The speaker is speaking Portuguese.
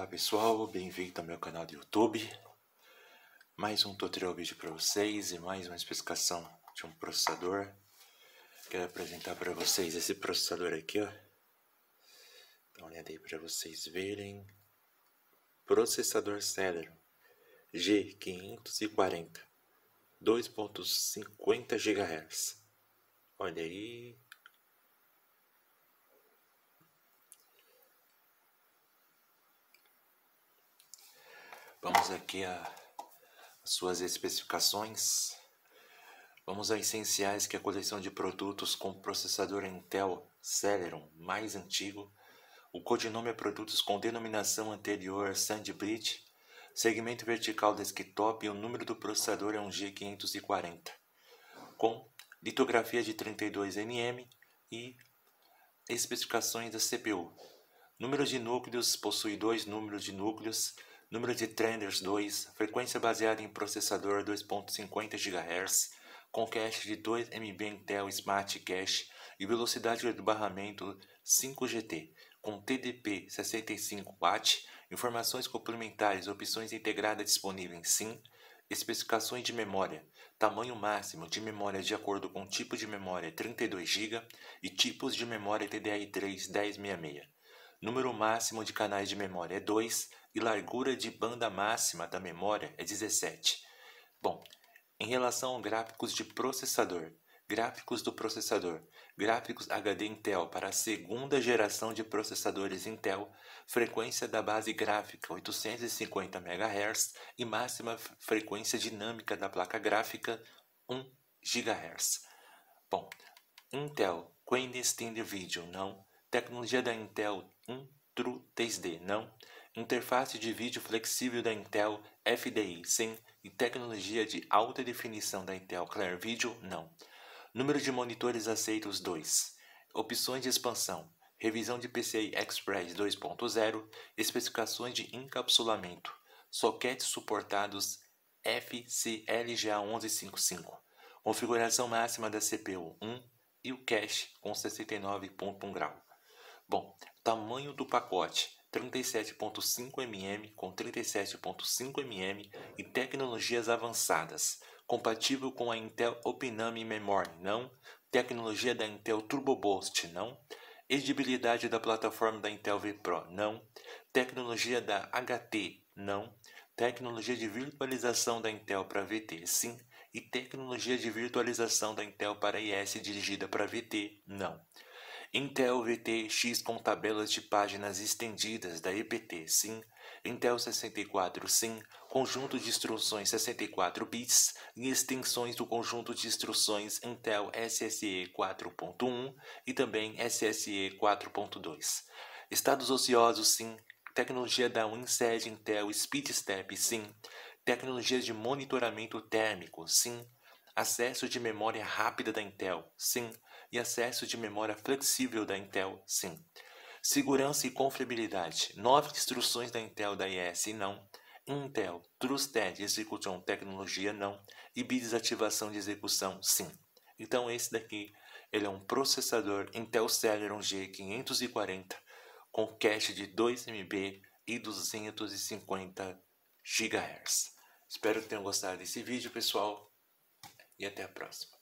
pessoal, bem-vindo ao meu canal do YouTube. Mais um tutorial vídeo para vocês e mais uma especificação de um processador. Quero apresentar para vocês esse processador aqui, ó. Dá uma olhada aí para vocês verem. Processador Celeron G540 2.50 GHz. Olha aí. Vamos aqui às suas especificações. Vamos a essenciais, que é a coleção de produtos com processador Intel Celeron mais antigo. O codinome é produtos com denominação anterior SandBridge. Segmento vertical desktop e o número do processador é um G540. Com litografia de 32mm e especificações da CPU. Número de núcleos, possui 2 números de núcleos. Número de threads 2, frequência baseada em processador 2.50 GHz, com cache de 2 MB Intel Smart Cache e velocidade de barramento 5GT, com TDP 65W, informações complementares, opções integradas disponíveis sim, especificações de memória, tamanho máximo de memória de acordo com tipo de memória 32 GB e tipos de memória DDR3 1066. Número máximo de canais de memória é 2 e largura de banda máxima da memória é 17. Bom, em relação a gráficos de processador, gráficos do processador, gráficos HD Intel para a segunda geração de processadores Intel, frequência da base gráfica 850 MHz e máxima frequência dinâmica da placa gráfica 1 GHz. Bom, Intel Queen Standard Video não. Tecnologia da Intel True 3D, não. Interface de vídeo flexível da Intel FDI, sim. E tecnologia de alta definição da Intel Clear Video, não. Número de monitores aceitos, 2. Opções de expansão. Revisão de PCI Express 2.0. Especificações de encapsulamento. Soquetes suportados FCLGA 1155. Configuração máxima da CPU 1 e o cache com 69.1 grau. Bom, tamanho do pacote 37.5 mm com 37.5 mm e tecnologias avançadas. Compatível com a Intel OpenAMI Memory, não. Tecnologia da Intel Turbo Boost, não. Edibilidade da plataforma da Intel vPro, não. Tecnologia da HT, não. Tecnologia de virtualização da Intel para VT, sim. E tecnologia de virtualização da Intel para IS dirigida para VT, não. Intel VT-X com tabelas de páginas estendidas da EPT, sim. Intel 64, sim. Conjunto de instruções 64 bits e extensões do conjunto de instruções Intel SSE 4.1 e também SSE 4.2. Estados ociosos, sim. Tecnologia da WinSed Intel SpeedStep, sim. Tecnologia de monitoramento térmico, sim. Acesso de memória rápida da Intel, sim. E acesso de memória flexível da Intel, sim. Segurança e confiabilidade. 9 instruções da Intel da IS, não. Intel Trusted Execution Tecnologia, não. E desativação de execução, sim. Então esse daqui, ele é um processador Intel Celeron G540 com cache de 2 MB e 250 GHz. Espero que tenham gostado desse vídeo, pessoal, e até a próxima.